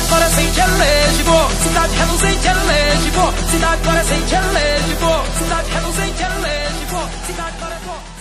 parecente é legível, cidade reluzente é legível, cidade parecente é legível, cidade reluzente é legível, cidade parecente